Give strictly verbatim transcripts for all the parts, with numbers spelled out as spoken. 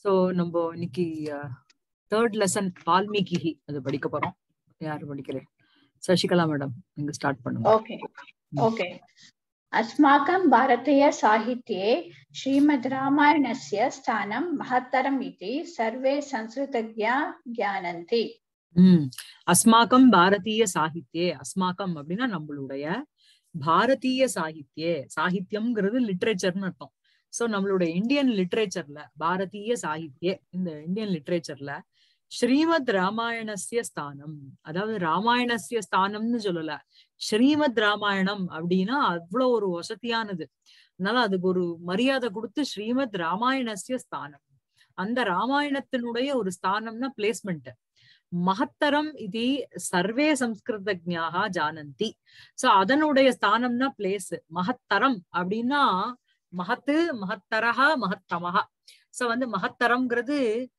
So நம்ம இன்னைக்கு third lesson Valmiki அது படிக்க போறோம். யாரு படிக்கிறேன்? சசிகலா மேடம், நீங்க ஸ்டார்ட் பண்ணுங்க. Okay okay. अस्माकं भारतीय साहित्ये श्रीमद् रामायणस्य स्थानं महत्तरम् इति सर्वे संस्कृतज्ञा जानन्ति. ம் அஸ்மாக்கம் பாரதிய சாகித்யே, அஸ்மாக்கம் அப்படின்னா நம்மளுடைய பாரதிய சாகித்யே, சாகித்யம்ங்கிறது லிட்ரேச்சர்னு அர்த்தம். சோ நம்மளுடைய இந்தியன் லிட்ரேச்சர்ல பாரதிய சாகித்யே, இந்த இந்தியன் லிட்ரேச்சர்ல ஸ்ரீமத் ராமாயணஸ்ய ஸ்தானம், அதாவது ராமாயணஸ்ய ஸ்தானம்னு சொல்லல, ஸ்ரீமத் ராமாயணம் அப்படின்னா அவ்வளவு ஒரு வசதியானது. அதனால அதுக்கு ஒரு மரியாதை கொடுத்து ஸ்ரீமத் ராமாயணஸ்ய ஸ்தானம், அந்த ராமாயணத்தினுடைய ஒரு ஸ்தானம்னா பிளேஸ்மெண்ட். மகத்தரம் இது சர்வே சம்ஸ்கிருதஜ்ஞாஹா ஜானந்தி. சோ அதனுடைய ஸ்தானம்னா பிளேஸ். மகத்தரம் அப்படின்னா மகத்து, மகத்தரஹா, மகத்தமஹா. சோ வந்து மகத்தரம்ங்கிறது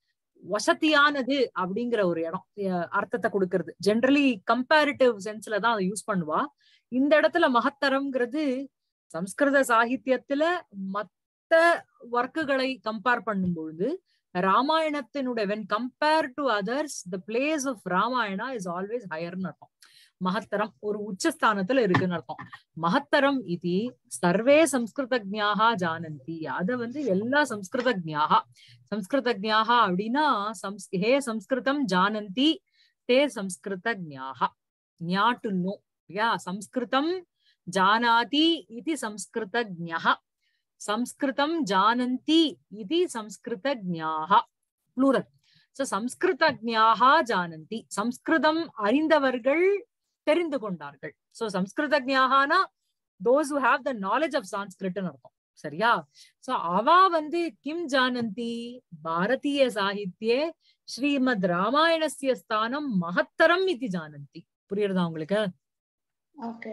வசதியானது அப்படிங்கிற ஒரு இடம், அர்த்தத்தை கொடுக்கறது. ஜென்ரலி கம்பேரிட்டிவ் சென்ஸ்ல தான் அதை யூஸ் பண்ணுவா. இந்த இடத்துல மகத்தரம்ங்கிறது சம்ஸ்கிருத சாகித்யத்துல மத்த ஒர்க்குகளை கம்பேர் பண்ணும் பொழுது ராமாயணத்தினுடைய when compared to others the place of Ramayana is always higher ன்னு அர்த்தம். மகத்தரம் ஒரு உச்சஸ்தானத்துல இருக்குன்னு அர்த்தம். மகத்தரம் இது சர்வே சம்ஸ்கிருதஜ்ஞாஹா ஜானந்தி, அத வந்து எல்லா சம்ஸ்கிருதஜ்ஞாஹா, சம்ஸ்கிருதஜ்ஞாஹா அப்படின்னா சம்ஸ் ஹே சம்ஸ்கிருதம் ஜானந்தி தே சம்ஸ்கிருதஜ்ஞாஹா, ஞா டு நோ. யா சம்ஸ்கிருதம் ஜானாதி இது சம்ஸ்கிருதஜ்ஞாஹா, சம்ஸ்கிருதம் ஜானந்தி இது சம்ஸ்கிருதஜ்ஞாஹா, ப்ளூரல். சோ சம்ஸ்கிருதஜ்ஞாஹா ஜானந்தி, சம்ஸ்கிருதம் அறிந்தவர்கள் தெரிந்து கொண்டார்கள். சோ சம்ஸ்கிருதஜ்ஞாஹானா those who have the knowledge of Sanskrit ன்னு அர்த்தம். சரியா? சோ அவ வந்து கிம் ஜானந்தி, பாரதிய சாகித்யே ஸ்ரீமத் ராமாயணஸ்ய ஸ்தானம் மகத்தரம் இது ஜானந்தி. புரியுறதா உங்களுக்கு? ஓகே.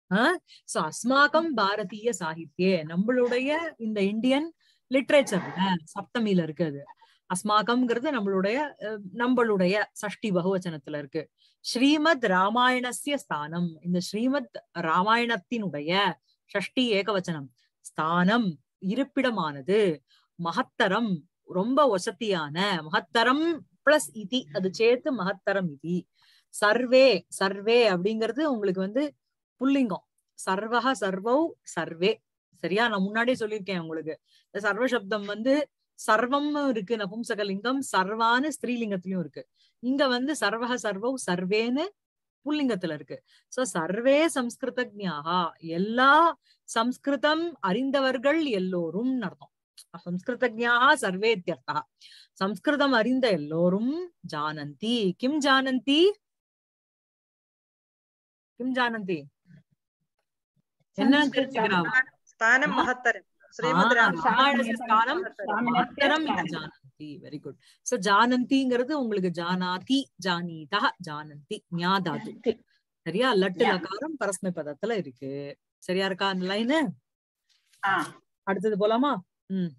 சோ அஸ்மாக்கம் பாரதிய சாகித்யே, நம்மளுடைய இந்த இந்தியன் லிட்ரேச்சர்ல சப்தமியில இருக்கு. அது அஸ்மாக்கம்ங்கிறது நம்மளுடைய நம்மளுடைய சஷ்டி பகுவச்சனத்துல இருக்கு. ஸ்ரீமத் ராமாயணஸ்ய ஸ்தானம், இந்த ஸ்ரீமத் ராமாயணத்தினுடைய ஷஷ்டி ஏகவச்சனம், ஸ்தானம் இருப்பிடமானது, மகத்தரம் ரொம்ப வசதியான, மகத்தரம் பிளஸ் இதி அது சேர்த்து மகத்தரம் இதி. சர்வே, சர்வே அப்படிங்கிறது உங்களுக்கு வந்து புல்லிங்கம். சர்வஹ சர்வௌ சர்வே. சரியா? நான் முன்னாடியே சொல்லியிருக்கேன் உங்களுக்கு, இந்த சர்வ சப்தம் வந்து சர்வம் இருக்கு நபும்சகலிங்கம், சர்வான்னு ஸ்திரீலிங்கத்திலயும் இருக்கு. இங்க வந்து சர்வஹ சர்வௌ சர்வேன்னு புல்லிங்கத்துல இருக்கு. சோ சர்வே சம்ஸ்கிருதஜ்ஞாஹா, எல்லா சம்ஸ்கிருதம் அறிந்தவர்கள் எல்லோரும் அர்த்தம். சம்ஸ்கிருதஜ்ஞாஹா சர்வே இத்யர்த்தா, சம்ஸ்கிருதம் அறிந்த எல்லோரும் ஜானந்தி. கிம் ஜானந்தி, கிம் ஜானந்தி என்ன தெரிஞ்சுக்கிறாங்க? ஸ்தானம் மகத்தரம், ஸ்ரீமத் ராமாயணஸ்ய ஸ்தானம் மகத்தரம் ஜானந்தி. Very good. சோ ஜானந்திங்கிறது உங்களுக்கு ஜானாதி, ஜானீதா, ஜானந்தி ஞாதாது. சரியா? லட்டு லகாரம் பரஸ்மை பதத்துல இருக்கு. சரியா இருக்கா அந்த லைனு? அடுத்தது போலாமா? ம்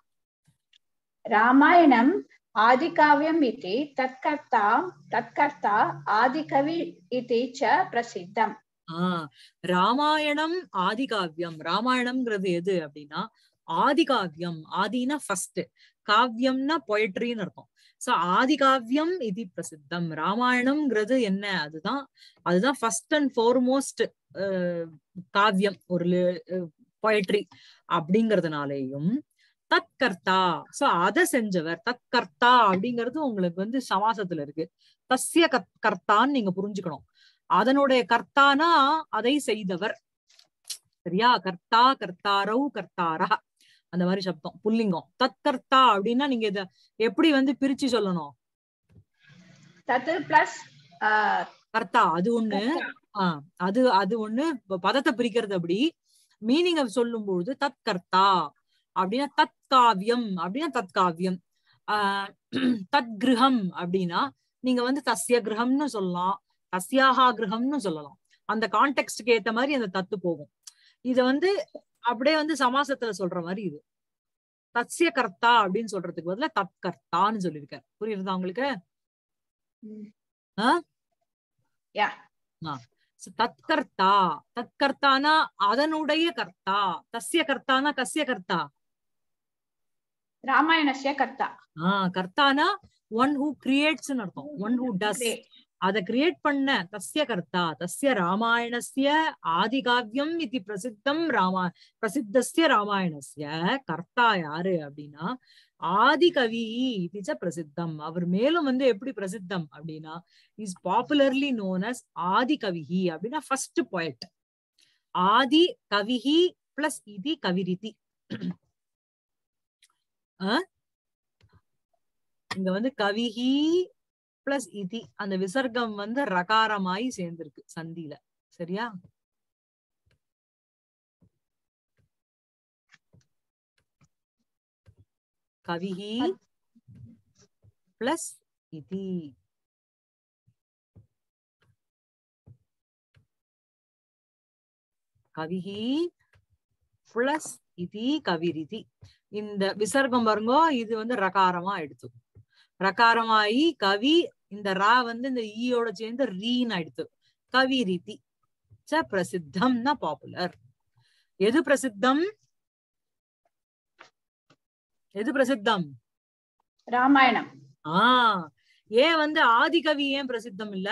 ராமாயணம் ஆதிகாவ்யம் இதி தத்கர்த்தா தத்கர்த்தா ஆதிகவி இதி ச பிரசித்தம். ஆஹ் ராமாயணம் ஆதிகாவ்யம். ராமாயணம்ங்கிறது எது அப்படின்னா ஆதிகாவ்யம். ஆதினா ஃபர்ஸ்ட், காவ்யம்னா பொயட்ரின்னு அர்த்தம். சோ ஆதிகாவ்யம் இது பிரசித்தம். ராமாயணம்ங்கிறது என்ன? அதுதான் அதுதான் ஃபர்ஸ்ட் அண்ட் ஃபார்மோஸ்ட் காவியம், ஒரு பொயட்ரி அப்படிங்கறதுனாலேயும் தத்கர்த்தா, சோ அத செஞ்சவர். தத்கர்த்தா அப்படிங்கிறது உங்களுக்கு வந்து சமாசத்துல இருக்கு. தஸ்ய கர்த்தான்னு நீங்க புரிஞ்சுக்கணும். அதனுடைய கர்த்தானா அதை செய்தவர். சரியா? கர்த்தா, கர்த்தாரௌ, கர்த்தாரா, அந்த மாதிரி சப்தம் புல்லிங்கம். தத்கர்த்தா அப்படின்னா நீங்க இத எப்படி வந்து பிரிச்சு சொல்லணும்? தத் பிளஸ் கர்த்தா அது ஒண்ணு. ஆஹ் அது அது ஒண்ணு. பதத்தை பிரிக்கிறது அப்படி. மீனிங் சொல்லும் பொழுது தத்கர்த்தா அப்படின்னா தத்காவியம் அப்படின்னா தத்காவியம். ஆஹ் தத் கிரகம் அப்படின்னா நீங்க வந்து தஸ்ய கிரகம்னு சொல்லலாம், தஸ்யாஹா கிரகம்னு சொல்லலாம். அந்த கான்டெக்ஸ்டுக்கு ஏத்த மாதிரி அந்த தத்து போகும். இத வந்து அப்படியே வந்து சமாசத்துல சொல்ற மாதிரி இது தஸ்ய கர்த்தா அப்படின்னு சொல்றதுக்கு பதிலா தத்கர்த்தான்னு சொல்லியிருக்காரு. புரியுறதா உங்களுக்கு? தத்கர்த்தா, தத்கர்த்தானா அதனுடைய கர்த்தா. தஸ்ய கர்த்தானா கஸ்ய கர்த்தா? ராமாயணஸ்ய கர்த்தா. ஆஹ் கர்த்தானா ஒன் ஹூ கிரியேட்ஸ் அர்த்தம், ஒன் ஹூ டஸ். Create. அத கிரியேட் பண்ண தஸ்ய கர்த்தா, தஸ்ய ராமாயணஸ்ய ஆதிகாவியம் இது பிரசித்தம். ராமா பிரசித்தஸ்ய ராமாயணஸ்ய கர்த்தா யாரு அப்படின்னா ஆதிகவி இது பிரசித்தம். அவர் மேலும் வந்து எப்படி பிரசித்தம் அப்படின்னா இஸ் பாப்புலர்லி நோன் அஸ் ஆதிகவிஹி அப்படின்னா ஃபர்ஸ்ட் போயட். ஆதி கவிஹி பிளஸ் இதி கவிரிதி. இங்க வந்து கவிஹி பிளஸ் இதி அந்த விசர்க்கம் வந்து ரகாரமாயி சேர்ந்திருக்கு சந்தியில. சரியா? கவிஹி பிளஸ் இதி. கவிஹி பிளஸ் இதி கவிரிதி. இந்த விசர்க்கம் பாருங்க, இது வந்து ரகாரமா எடுத்து ரகாரமாயி கவி, இந்த ரா வந்து இந்த ஈயோட சேர்ந்து ரீன்னு ஆயிடுத்து. கவிரிதி ச பிரசித்தம்னா பாப்புலர். எது பிரசித்தம்? எது பிரசித்தம்? ராமாயணம். ஆஹ் ஏன் வந்து ஆதிகவி ஏன் பிரசித்தம் இல்ல?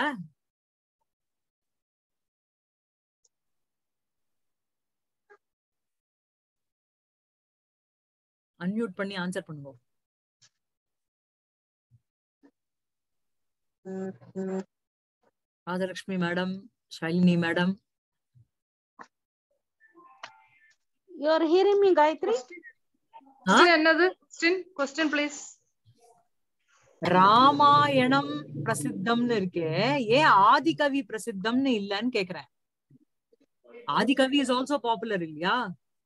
அன்மியூட் பண்ணி ஆன்சர் பண்ணுங்க. Rajalakshmi madam, Shailini madam. You are hearing me, Gayatri? Question another question, question please. Ramayana பிரசித்தம்னு இருக்கே, ஏன் ஆதிகவி பிரசித்தம்னு இல்லன்னு கேக்குறேன். ஆதிகவி இஸ் ஆல்சோ பாப்புலர் இல்லையா?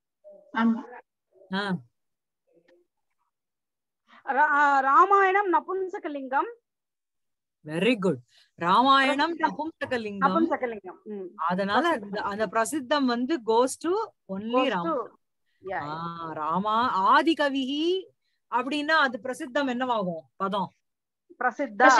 ஆமா. ராமாயணம் நபும்சகலிங்கம். Very good. ராமாயணம் நபும்சகலிங்கம். நபும்சகலிங்கம். அதனால அந்த பிரசித்தம் வந்து goes to only Rama. Rama ஆதிகவிஹி அப்படின்னா அது பிரசித்தம் என்னவாகும் பதம்? பிரசித்தா.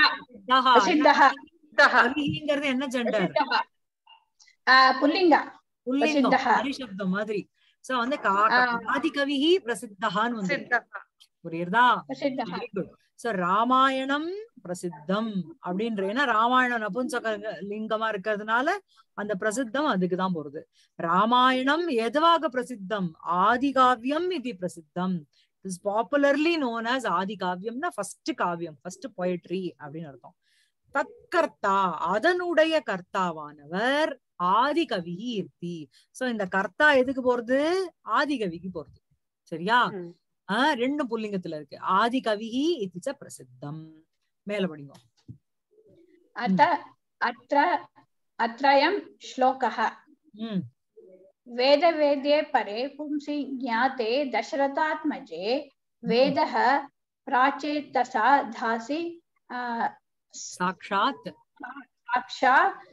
கவிங்கிறது என்ன ஜெண்டர்? புல்லிங்க. புல்லிங்கம், பரிசப்தம் மாதிரி. சோ வந்து ஆதிகவிஹி பிரசித்தஹான்னு வந்து புரியுறதா? Very good. சோ ராமாயணம் பிரசித்தம் அப்படின்ற, ஏன்னா ராமாயணம் நபும்சக லிங்கமா இருக்கிறதுனால அந்த பிரசித்தம் அதுக்குதான் போறது. ராமாயணம் எதுவாக பிரசித்தம்? ஆதிகாவியம் இது பிரசித்தம். இஸ் பாப்புலர்லி நோன் அஸ் ஆதிகாவியம்னா ஃபர்ஸ்ட் காவியம், ஃபர்ஸ்ட் பொயட்ரி அப்படின்னு அர்த்தம். தற்கர்த்தா அதனுடைய கர்த்தாவானவர் ஆதிகவி இர்த்தி. சோ இந்த கர்த்தா எதுக்கு போறது? ஆதிகவிக்கு போறது. சரியா? ஆஹ் ரெண்டு புல்லிங்கத்துல இருக்கு. ஆதிகவிஹி இதிச்ச பிரசித்தம். மேல படிங்க. அத அத்ர அத்ரயம் ஸ்லோகः. ம் வேத வேத்யே பரே பும்சி ஞாதே தசரதாத்மஜே வேதः பிராச்சேதசா தாசி சாக்ஷாத் சாக்ஷா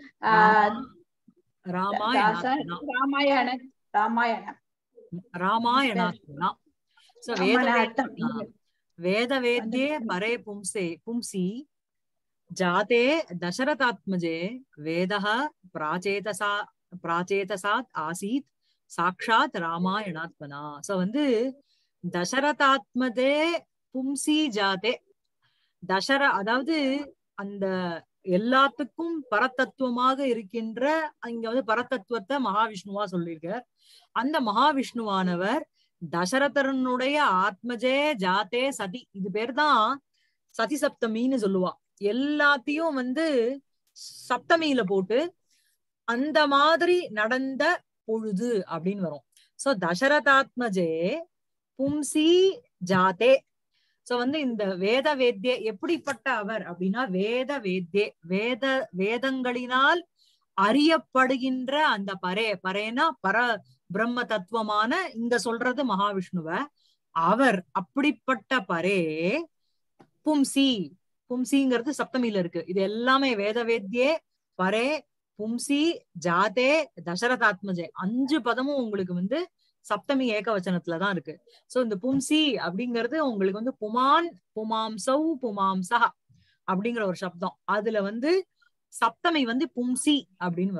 ராமாயண ராமாயண ராமாயணம் ராமாயணாத்மனா. சோ வேத வேத வேத்யே பரே பும்சே பும்சி ஜாதே தசரதாத்மஜே வேதः பிராச்சேதசா பிராச்சேதசாத் ஆசீத் சாக்ஷாத் ராமாயணாத்மனா. சோ வந்து தசரதாத்மதே பும்சி ஜாதே. தசர அதாவது அந்த எல்லாத்துக்கும் பரதத்துவமாக இருக்கின்ற, இங்க வந்து பரதத்துவத்தை மகாவிஷ்ணுவா சொல்லியிருக்கார். அந்த மகாவிஷ்ணுவானவர் தசரதனுடைய ஆத்மஜே ஜாதே சதி, இது பேர் தான் சதி சப்தமின்னு சொல்லுவா. எல்லாத்தையும் வந்து சப்தமியில போட்டு அந்த மாதிரி நடந்த பொழுது அப்படின்னு வரும். சோ தசரதாத்மஜே பும்சி ஜாதே. சோ வந்து இந்த வேத வேத்ய எப்படிப்பட்ட அவர் அப்படின்னா வேத வேத்யே வேத வேதங்களினால் அறியப்படுகின்ற அந்த பரே, பரேனா பர பிரம்ம தத்துவமான, இங்க சொல்றது மகாவிஷ்ணுவ. அவர் அப்படிப்பட்ட பரே பும்சி, பும்சிங்கிறது சப்தமியில இருக்கு. இது எல்லாமே வேத வேத்யே பரே பும்சி ஜாதே தசரதாத்மஜே அஞ்சு பதமும் உங்களுக்கு வந்து சப்தமி ஏகவச்சனத்துலதான் இருக்கு. சோ இந்த பும்சி அப்படிங்கிறது உங்களுக்கு வந்து புமான் புமாம்சௌ புமாம்சா அப்படிங்கிற ஒரு சப்தம். அதுல வந்து சப்தமி வந்து பும்சி அப்படின்னு வரும்.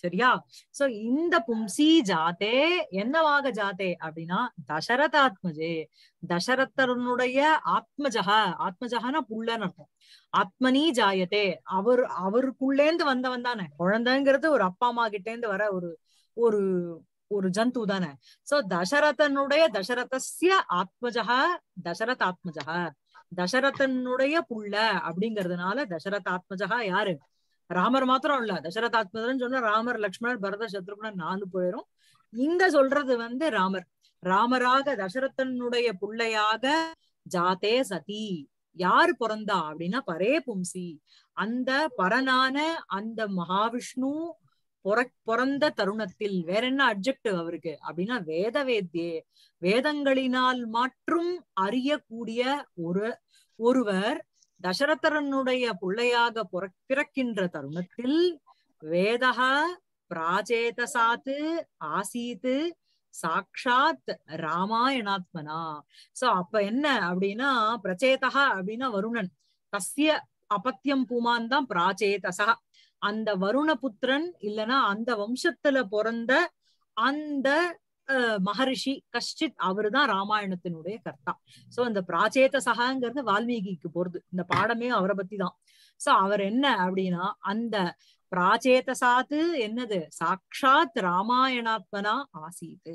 சரியா? சோ இந்த பும்சி ஜாதே என்னவாக ஜாதே அப்படின்னா தசரதாத்மஜே, தசரதனுடைய ஆத்மஜக, ஆத்மஜகனா புள்ளன்னு அர்த்தம். ஆத்மனி ஜாயத்தே, அவர் அவருக்குள்ளேந்து வந்தவன் தானே. குழந்தைங்கிறது ஒரு அப்பா அம்மா கிட்ட இருந்து வர ஒரு ஒரு ஒரு ஜந்து தானே. சோ தசரதனுடைய தசரதஸ்ய ஆத்மஜக தசரதாத்மஜக, தசரதனுடைய புள்ள அப்படிங்கிறதுனால தசரதாத்மஜகா யாரு? ராமர் மாத்திரம் இல்ல, தசரதாத்மஜன் சொன்னா ராமர் லக்ஷ்மணர் பரத சத்ருகுணன் நாலு போயிரும். இங்க சொல்றது வந்து ராமர், ராமராக தசரதனுடைய புள்ளையாக ஜாதே சதி யாரு பிறந்தா அப்படின்னா பரே பும்சி, அந்த பரனான அந்த மகாவிஷ்ணு பிறந்த தருணத்தில். வேற என்ன அட்ஜெக்டிவ் அவருக்கு அப்படின்னா வேத வேத்யே, வேதங்களினால் மற்றும் அறியக்கூடிய ஒரு ஒருவர் தசரதனுடைய பிள்ளையாக பிறக்கின்ற தருணத்தில் வேதக பிராச்சேதசாத்து ஆசீத்து சாக்ஷாத் ராமாயணாத்மனா. சோ அப்ப என்ன அப்படின்னா பிரச்சேதகா அப்படின்னா வருணன், தஸ்ய அபத்தியம் பூமான் தான் பிராச்சேதசா, அந்த வருணபுத்திரன் இல்லனா அந்த வம்சத்துல பிறந்த அந்த மகரிஷி கஷ்டித் அவருதான் ராமாயணத்தினுடைய கர்த்தா. சோ இந்த பிராச்சேத சகாங்கிறது வால்மீகிக்கு போறது, இந்த பாடமே அவரை பத்தி தான். சோ அவர் என்ன அப்படின்னா அந்த பிராச்சேத சாத்து என்னது சாக்ஷாத் ராமாயணாத்மனா ஆசீத்து,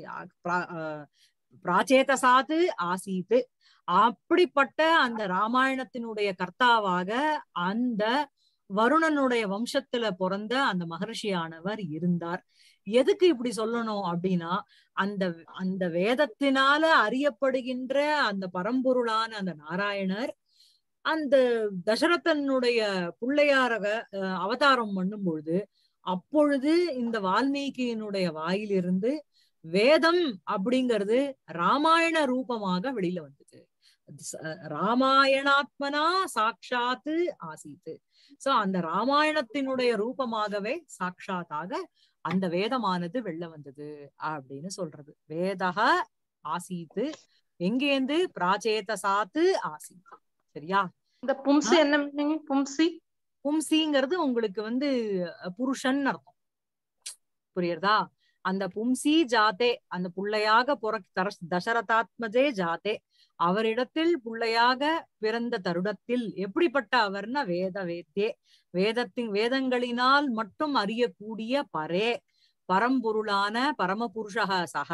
பிராச்சேத சாத்து ஆசீத்து, அப்படிப்பட்ட அந்த ராமாயணத்தினுடைய கர்த்தாவாக அந்த வருணனுடைய வம்சத்துல பிறந்த அந்த மகர்ஷியானவர் இருந்தார். எதுக்கு இப்படி சொல்லணும் அப்படின்னா அந்த அந்த வேதத்தினால அறியப்படுகின்ற அந்த பரம்பொருளான அந்த நாராயணர் அந்த தசரதனுடைய பிள்ளையாரக அவதாரம் பண்ணும் பொழுது அப்பொழுது இந்த வால்மீகியினுடைய வாயிலிருந்து வேதம் அப்படிங்கிறது ராமாயண ரூபமாக வெளியில வந்தது. ராமாயணாத்மனா சாட்சாத்து ஆசீத்து. சோ அந்த ராமாயணத்தினுடைய ரூபமாகவே சாட்சாத்தாக அந்த வேதமானது வெளில வந்தது அப்படின்னு சொல்றது. வேதக ஆசீத்து எங்கேந்து பிராச்சேத சாத்து ஆசீத்து. சரியா? இந்த பும்சி என்ன மீனிங்? பும்சி பும்சிங்கிறது உங்களுக்கு வந்து புருஷன் அர்த்தம். புரியுறதா? அந்த பும்சி ஜாதே, அந்த புள்ளையாக புற தசரதாத்மஜே ஜாதே, அவரிடத்தில் புள்ளையாக பிறந்த தருணத்தில் எப்படிப்பட்ட அவர்னா வேத வேத்யே, வேதத்தின் வேதங்களினால் மட்டும் அறியக்கூடிய பரே பரம்பொருளான பரமபுருஷக சக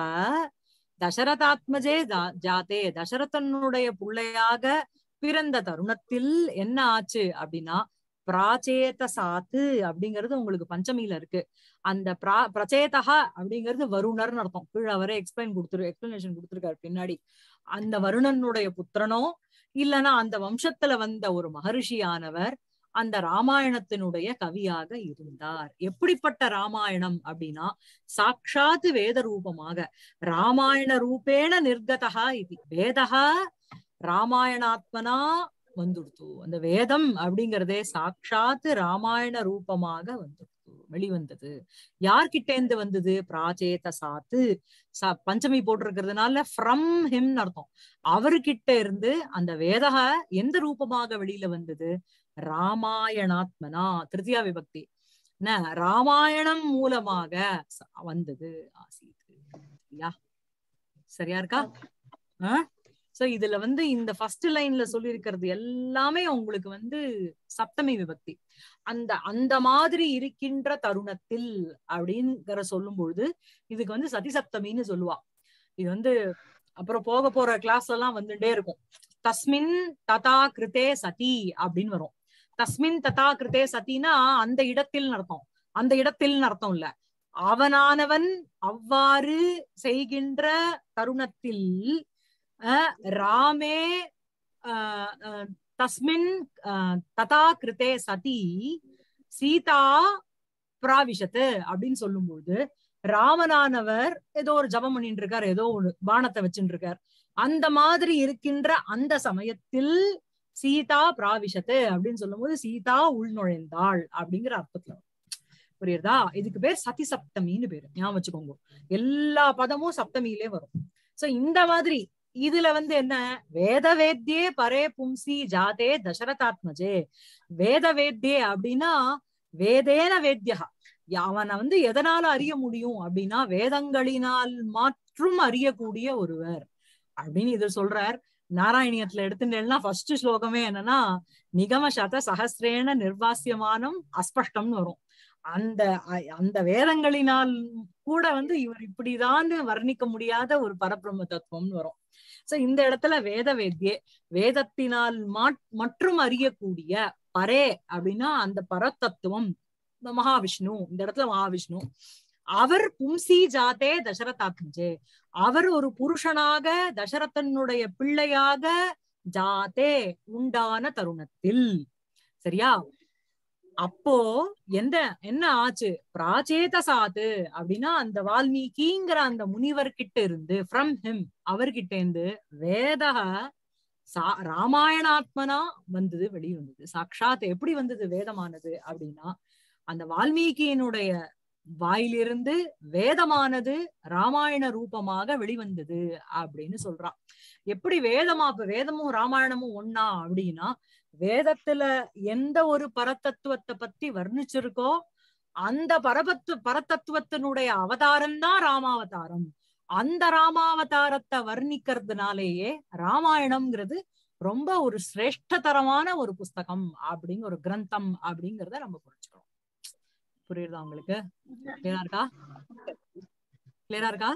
தசரதாத்மஜே ஜாதே, தசரதனுடைய புள்ளையாக பிறந்த தருணத்தில் என்ன ஆச்சு அப்படின்னா பிராச்சேத சாத்து அப்படிங்கிறது உங்களுக்கு பஞ்சமியில இருக்கு. அந்த பிரா பிரச்சேதகா அப்படிங்கிறது வருணர்னு அர்த்தம். கீழே அவரே எக்ஸ்பிளைன் கொடுத்துரு எக்ஸ்பிளனேஷன் கொடுத்துருக்காரு பின்னாடி. அந்த வருணனுடைய புத்திரனோ இல்லைன்னா அந்த வம்சத்துல வந்த ஒரு மகரிஷியானவர் அந்த ராமாயணத்தினுடைய கவியாக இருந்தார். எப்படிப்பட்ட ராமாயணம் அப்படின்னா சாட்சாத்து வேத ரூபமாக ராமாயண ரூபேண நிர்கதா இது வேதகா ராமாயணாத்மனா வந்துடுத்து. அந்த வேதம் அப்படிங்கிறதே சாட்சாத்து ராமாயண ரூபமாக வந்துடுத்து, வெளிவந்தது. யார்கிட்டேந்து வந்தது? பிராச்சேத சாத்து. பஞ்சமி போட்டிருக்கிறதுனால ஃப்ரம் ஹிம் அர்த்தம். அவர்கிட்ட இருந்து அந்த வேதக எந்த ரூபமாக வெளியில வந்தது? ராமாயணாத்மனா, திருத்தியா விபக்தி. என்ன ராமாயணம் மூலமாக வந்தது ஆசீத்து. சரியா? சரியா இருக்கா? ஆஹ் சோ இதுல வந்து இந்த ஃபர்ஸ்ட் லைன்ல சொல்லி இருக்கிறது எல்லாமே உங்களுக்கு வந்து சப்தமி விபக்தி. அந்த அந்த மாதிரி இருக்கின்ற தருணத்தில் அப்படிங்கிற சொல்லும் பொழுது இதுக்கு வந்து சதி சப்தமின்னு சொல்லுவா. இது வந்து அப்புறம் போக போற கிளாஸ் எல்லாம் வந்துட்டே இருக்கும். தஸ்மின் ததா கிருதே சதி அப்படின்னு வரும். தஸ்மின் ததா கிருதே சதினா அந்த இடத்தில் அர்த்தம், அந்த இடத்தில் அர்த்தம் இல்ல, அவனானவன் அவ்வாறு செய்கின்ற தருணத்தில் ராமே தஸ்மின் ததா கிருதே சதி சீதா பிராவிஷத்து அப்படின்னு சொல்லும்போது ராமனானவர் ஏதோ ஒரு ஜபம் பண்ணிட்டு இருக்கார், ஏதோ ஒரு பானத்தை வச்சுட்டு இருக்கார். அந்த மாதிரி இருக்கின்ற அந்த சமயத்தில் சீதா பிராவிஷத்து அப்படின்னு சொல்லும் போது சீதா உள்நுழைந்தாள் அப்படிங்கிற அர்த்தத்துல. புரியுறதா? இதுக்கு பேர் சதி சப்தமின்னு பேரு, ஞாபகம் வச்சுக்கோங்க. எல்லா பதமும் சப்தமியிலே வரும். சோ இந்த மாதிரி இதுல வந்து என்ன, வேத வேத்யே பரே பும்சி ஜாதே தசரதாத்மஜே. வேத வேத்யே அப்படின்னா வேதேன வேத்யா, அவனை வந்து எதனால அறிய முடியும் அப்படின்னா வேதங்களினால் மாற்றும் அறியக்கூடிய ஒருவர் அப்படின்னு இது சொல்றார். நாராயணியத்துல எடுத்துட்டேன்னா ஃபர்ஸ்ட் ஸ்லோகமே என்னன்னா நிகம சத சஹசிரேன நிர்வாசியமானம் அஸ்பஷ்டம்னு வரும். அந்த அந்த வேதங்களினால் கூட வந்து இவர் இப்படிதான் வர்ணிக்க முடியாத ஒரு பரபிரம்ம தத்துவம்னு வரும். சோ இந்த இடத்துல வேத வேத்யே வேதத்தினால் மற்றும் அறியக்கூடிய பரே அப்படின்னா அந்த பரதத்துவம் மகாவிஷ்ணு. இந்த இடத்துல மகாவிஷ்ணு அவர் பும்சி ஜாத்தே தசரதாத்மஜே, அவர் ஒரு புருஷனாக தசரதனுடைய பிள்ளையாக ஜாத்தே உண்டான தருணத்தில். சரியா? அப்போ எந்த என்ன ஆச்சு? பிராச்சேதசாத்து அப்படின்னா அந்த வால்மீகிங்கிற அந்த முனிவர்கிட்ட இருந்து ஃப்ரம் ஹிம் அவர்கிட்ட இருந்து வேதக சா ராமாயணாத்மனா வந்தது, வெளி வந்தது. சாட்சாத் எப்படி வந்தது வேதமானது அப்படின்னா அந்த வால்மீகியினுடைய வாயிலிருந்து வேதமானது ராமாயண ரூபமாக வெளிவந்தது அப்படின்னு சொல்றான். எப்படி வேதமா வேதமும் ராமாயணமும் ஒன்னா அப்படின்னா வேதத்துல எந்த ஒரு பரதத்துவத்தை பத்தி வர்ணிச்சிருக்கோ அந்த பரபத்து பரதத்துவத்தினுடைய அவதாரம் தான் ராமாவதாரம். அந்த ராமாவதாரத்தை வர்ணிக்கிறதுனாலேயே ராமாயணம்ங்கிறது ரொம்ப ஒரு சிரேஷ்டதரமான ஒரு புஸ்தகம் அப்படிங்கிற ஒரு கிரந்தம் அப்படிங்கிறத நம்ம புரிஞ்சுக்கிறோம். புரியுதா உங்களுக்கு? கிளியரா இருக்கா? கிளியரா இருக்கா?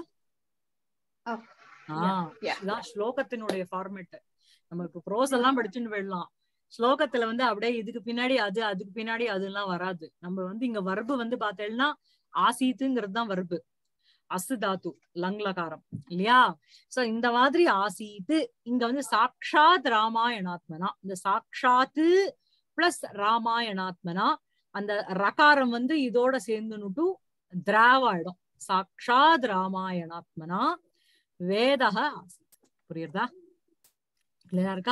ஆஹ் இதான் ஸ்லோகத்தினுடைய ஃபார்மேட். நம்ம இப்ப ப்ரோஸ் எல்லாம் படிச்சுட்டு போயிடலாம். ஸ்லோகத்துல வந்து அப்படியே இதுக்கு பின்னாடி அது அதுக்கு பின்னாடி அதெல்லாம் வராது. நம்ம வந்து இங்க வர்பு வந்து பார்த்தேன்னா ஆசீத்துங்கிறது தான் வர்பு, அசு தாத்து லங்லகாரம் இல்லையா? சோ இந்த மாதிரி ஆசீத்து இங்க வந்து சாக்ஷாத் ராமாயணாத்மனா, இந்த சாக்ஷாத்து பிளஸ் ராமாயணாத்மனா அந்த ரகாரம் வந்து இதோட சேர்ந்துனுட்டு திராவாயிடும். சாக்ஷாத் ராமாயணாத்மனா வேதக ஆசீத். புரியுறதா? கிளியரா இருக்கா?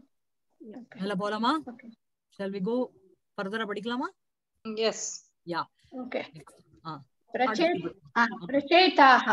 மேல போலாமா? Shall we go further படிக்கலாமா? Yes. Yeah. Okay. Ah. प्रचेताः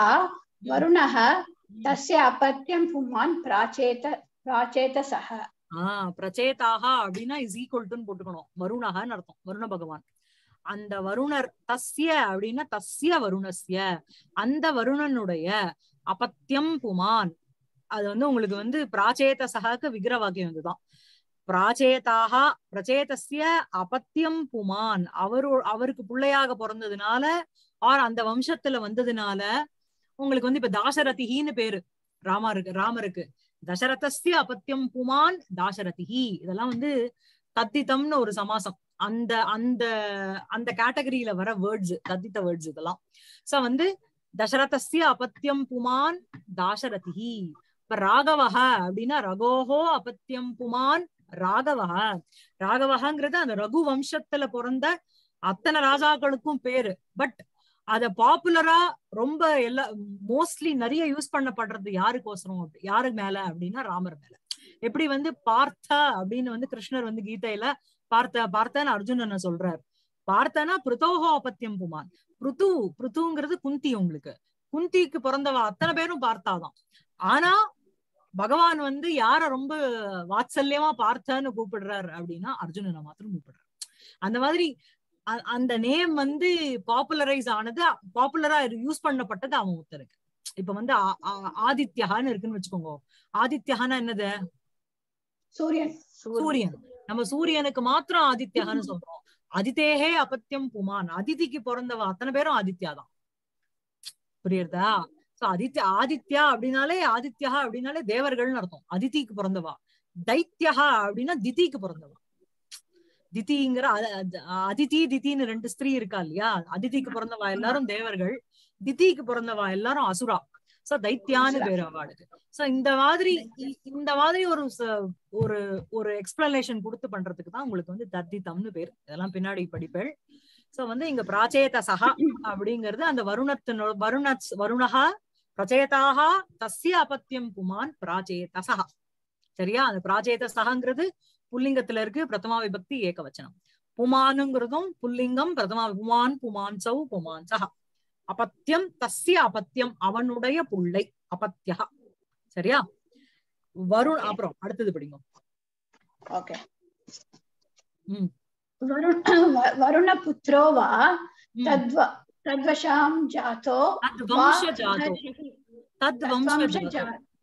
वरुणः तस्य अपत्यं पुमान् प्राचेत प्राचेतसः. ஆஹ் பிரச்சேதாக அப்படின்னா இஸ் ஈக்குவல் டுன்னு போட்டுக்கணும். வருணகன்னு அர்த்தம், வருண பகவான். அந்த வருணர் தஸ்ய அப்படின்னா தஸ்ய வருணஸ்ய அந்த வருணனுடைய அபத்தியம் புமான், அது வந்து உங்களுக்கு வந்து பிராச்சேதசகாக்கு விக்கிர வாக்கியம் வந்துதான். பிராச்சேதாக பிரச்சேதஸ்ய அபத்தியம் புமான், அவரு அவருக்கு பிள்ளையாக பிறந்ததுனால ஆர் அந்த வம்சத்துல வந்ததுனால உங்களுக்கு வந்து இப்ப தாசரதின்னு பேரு ராமருக்கு ராமருக்கு தசரதஸ்ய அபத்தியம் புமான் தாசரதிஹி. இதெல்லாம் வந்து தத்தித்தம்னு ஒரு சமாசம். அந்த அந்த அந்த கேட்டகரியில வர வேர்ட்ஸ், தத்தித்த வேர்ட்ஸ் இதெல்லாம். சோ வந்து தசரதஸ்ய அபத்தியம் புமான் தாசரதிஹி. இப்ப ராகவஹ அப்படின்னா ரகோஹோ அபத்தியம் புமான் ராகவஹ. ராகவஹங்கிறது அந்த ரகு வம்சத்துல பிறந்த அத்தனை ராஜாக்களுக்கும் பேரு. பட் அத பாப்புலரா ரொம்ப எல்லா மோஸ்ட்லி நிறைய யூஸ் பண்ணப்படுறது யாருக்கோசரம், யாரு மேல அப்படின்னா ராமர் மேல. எப்படி வந்து பார்த்த அப்படின்னு வந்து கிருஷ்ணர் வந்து கீதையில பார்த்த பார்த்தன்னு அர்ஜுனன் சொல்றாரு. பார்த்தனா பிருத்தோஹோ அபத்தியம் புமான். பிருத்து பிருத்துங்கிறது குந்தி. உங்களுக்கு குந்திக்கு பிறந்தவ அத்தனை பேரும் பார்த்தாதான். ஆனா பகவான் வந்து யார ரொம்ப வாத்சல்யமா பார்த்தன்னு கூப்பிடுறாரு அப்படின்னா அர்ஜுனனை மாத்திரம் கூப்பிடுறாரு. அந்த மாதிரி அந்த நேம் வந்து பாப்புலரைஸ் ஆனது, பாப்புலரா யூஸ் பண்ணப்பட்டது அவன் ஒருத்தருக்கு. இப்ப வந்து ஆதித்யான்னு இருக்குன்னு வச்சுக்கோங்க. ஆதித்யானா என்னது? சூரியன். சூரியன். நம்ம சூரியனுக்கு மாத்திரம் ஆதித்யான்னு சொல்றோம். அதிதேகே அபத்தியம் புமான், அதிதிக்கு பிறந்தவ அத்தனை பேரும் ஆதித்யா தான். புரியுறதா? சோ ஆதித்யா ஆதித்யா அப்படின்னாலே ஆதித்யா அப்படின்னாலே தேவர்கள்னு அர்த்தம். அதிதிக்கு பிறந்தவா. தைத்யா அப்படின்னா திதிக்கு பிறந்தவா. திதிங்கிற அதிதி திதின்னு ரெண்டு ஸ்திரீ இருக்கா இல்லையா? அதிதிக்கு பிறந்தவா எல்லாரும் தேவர்கள், திதிக்கு பிறந்தவா எல்லாரும் அசுரா. சோ தைத்தியான்னு பேரு அவளுக்கு. சோ இந்த மாதிரி இந்த மாதிரி ஒரு ஒரு ஒரு எக்ஸ்பிளனேஷன் கொடுத்து பண்றதுக்கு தான் உங்களுக்கு வந்து தத்திதம்னு பேரு. இதெல்லாம் பின்னாடி படிப்பேள். சோ வந்து இங்க பிராச்சேதசஹா அப்படிங்கிறது அந்த வருணத்தின் வருண வருணஹா பிரச்சேதாக தஸ்ய அபத்தியம் புமான் பிராச்சேதசஹா. சரியா? அந்த பிராச்சேதசஹங்கிறது புல்லிங்கத்துல இருக்கு, பிரதமா விபக்தி ஏகவச்சனம். புமானுங்கிறதும் புல்லிங்கம், பிரதமா புமான் புமான் சௌ புமான் சஹ. அபத்தியம் தஸ்ய அபத்தியம் அவனுடைய புள்ளை அபத்யா. சரியா? வருண் அப்புறம் அடுத்தது படிங்க. ஓகே. ம் வருண புத்ரோ வா तद्व तद्वशां जातो वा तद्वंशजातो महर्षिः तद्वंशजातो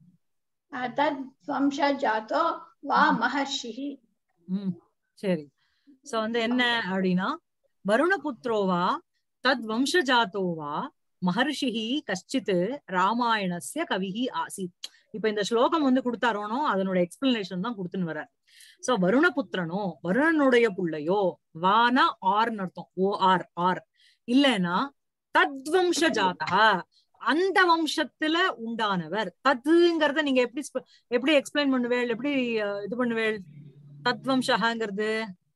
तद्वंशजातो वा महर्षिः ம் சரி சோ வந்து என்ன அப்படின்னா வருணபுத்ரோவா தத்வம்சஜாதோவா மகர்ஷிஹி கஷ்டித் ராமாயணஸ்ய கவிஹி ஆசீத். இப்ப இந்த ஸ்லோகம் வந்து கொடுத்தாரோனோ அதனோட எக்ஸ்பிளனேஷன் தான் கொடுத்துன்னு வர்றார். சோ வருணபுத்திரனோ வருணனுடைய புள்ளையோ வான ஆர்னு அர்த்தம் ஓ ஆர் ஆர் இல்லைன்னா தத்வம்ச ஜாதா அந்த வம்சத்துல உண்டானவர். தத்துங்கிறத நீங்க எப்படி எப்படி எக்ஸ்பிளைன் பண்ணுவேள், எப்படி இது பண்ணுவேள்? தத்வம்சங்கிறது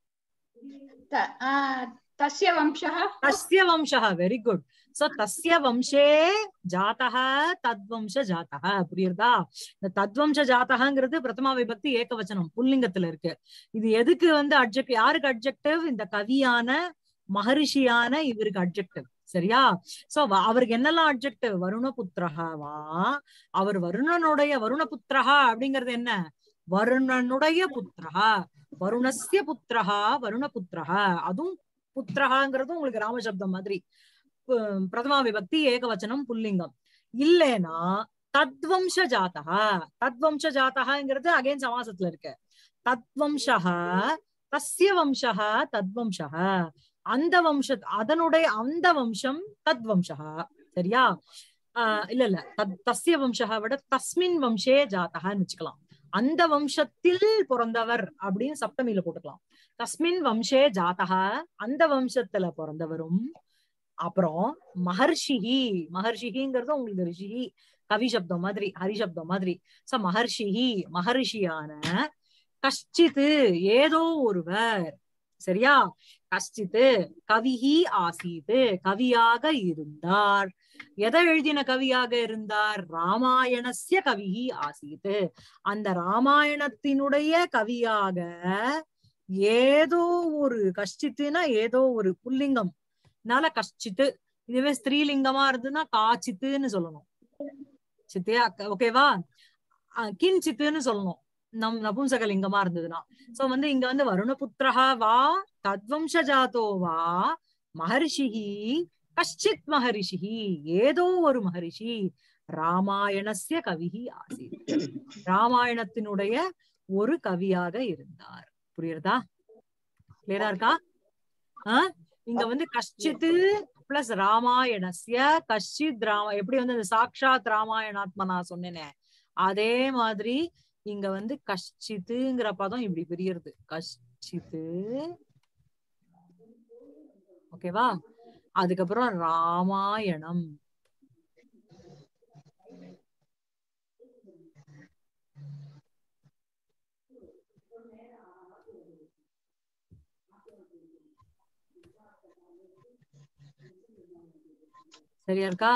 तस्य वंशः तस्य वंशः வெரி குட். சோ தஸ்ய வம்சே ஜாதः தத்வம்ச ஜாதः. புரியுதா? இந்த தத்வம்ச ஜாதகங்கிறது பிரதமா விபக்தி ஏகவச்சனம் புல்லிங்கத்துல இருக்கு. இது எதுக்கு வந்து அட்ஜெக்டிவ், யாருக்கு அட்ஜெக்டிவ்? இந்த கவியான மகரிஷியான இவருக்கு அட்ஜெக்டிவ். சரியா? சோ அவருக்கு என்னெல்லாம் அட்ஜெக்டிவ்? வருணபுத்திரஹாவா, அவர் வருணனுடைய வருணபுத்திரஹா அப்படிங்கிறது என்ன? வருணனுடைய புத்திரஹா, வருணஸ்ய புத்திரஹா வருணபுத்திரஹா. அதுவும் புத்திரஹாங்கிறதும் உங்களுக்கு ராமசப்தம் மாதிரி பிரதமா விபக்தி ஏகவச்சனம் புல்லிங்கம். இல்லைன்னா தத்வம்ச ஜாதகா, தத்வம்ச ஜாதகாங்கிறது அகைன் சமாசத்துல இருக்கு. தத்வம்சா தஸ்ய வம்சா தத்வம்சா, அந்த வம்ச அதனுடைய அந்த வம்சம் தத்வம்சா. சரியா? ஆஹ் இல்ல இல்ல தத் தஸ்ய வம்சா விட தஸ்மின் வம்சே ஜாதகான்னு வச்சுக்கலாம். அந்த வம்சத்தில் பிறந்தவர் அப்படின்னு சப்தமியில போட்டுக்கலாம். தஸ்மின் வம்சே ஜாதகா, அந்த வம்சத்துல பிறந்தவரும். அப்புறம் மகர்ஷிஹி, மகர்ஷிஹிங்கிறது உங்களுக்கு ரிஷிஹி கவி சப்தம் மாதிரி ஹரி சப்தம் மாதிரி. சோ மகர்ஷிஹி மகர்ஷியான கஷ்டித்து ஏதோ ஒருவர். சரியா? கஷ்டித்து கவிஹி ஆசீது கவியாக இருந்தார். எதை எழுதின கவியாக இருந்தார்? ராமாயணஸ்ய கவிஹி ஆசீது, அந்த ராமாயணத்தினுடைய கவியாக. ஏதோ ஒரு கஷ்டித்துனா ஏதோ ஒரு புல்லிங்கம் நால கஷ்டித்து, இதுவே ஸ்திரீலிங்கமா இருந்ததுன்னா காச்சித்துன்னு சொல்லணும். சித்தியா? ஓகேவா? கிஞ்சித்துன்னு சொல்லணும் நம் நபும்சகலிங்கமா இருந்ததுன்னா. சோ வந்து இங்க வந்து வருணபுத்திரஹா வா தத்வம்ச ஜாதோ வா மகர்ஷிஹி கஷ்டித் மகரிஷிஹி, ஏதோ ஒரு மகரிஷி ராமாயணஸ்ய கவிஹி ஆசீத், ராமாயணத்தினுடைய ஒரு கவியாக இருந்தார். புரியுறதா? கிளியரா இருக்கா? ஆஹ் இங்க வந்து கஷ்டித்து பிளஸ் ராமாயணஸ்ய கஷ்டித் ராம, எப்படி வந்து இந்த சாக்ஷாத் ராமாயணாத்மனா சொன்னேனே அதே மாதிரி இங்க வந்து கஷ்டித்துங்கிற பதம் இப்படி பிரியறது. கஷ்டித்து, ஓகேவா? அதுக்கப்புறம் ராமாயணம். சரியா இருக்கா?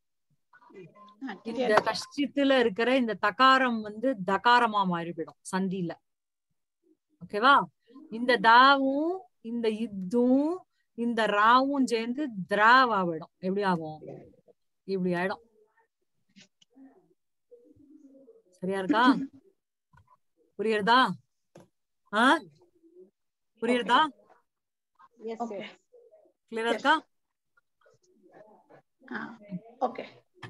இந்த கஷ்டத்துல இருக்கிற இந்த தகாரம் வந்து தகாரமா மாறிவிடும் சந்தியில. ஓகேவா? இந்த தாவும் இந்த இத்தும் இந்த ராவும் சேர்ந்து திராவாவிடும். எப்படி ஆகும்? இப்படி ஆயிடும். சரியா இருக்கா? புரியுறதா? ஆஹ் புரியுறதா? கிளியரா இருக்கா? ஓகே,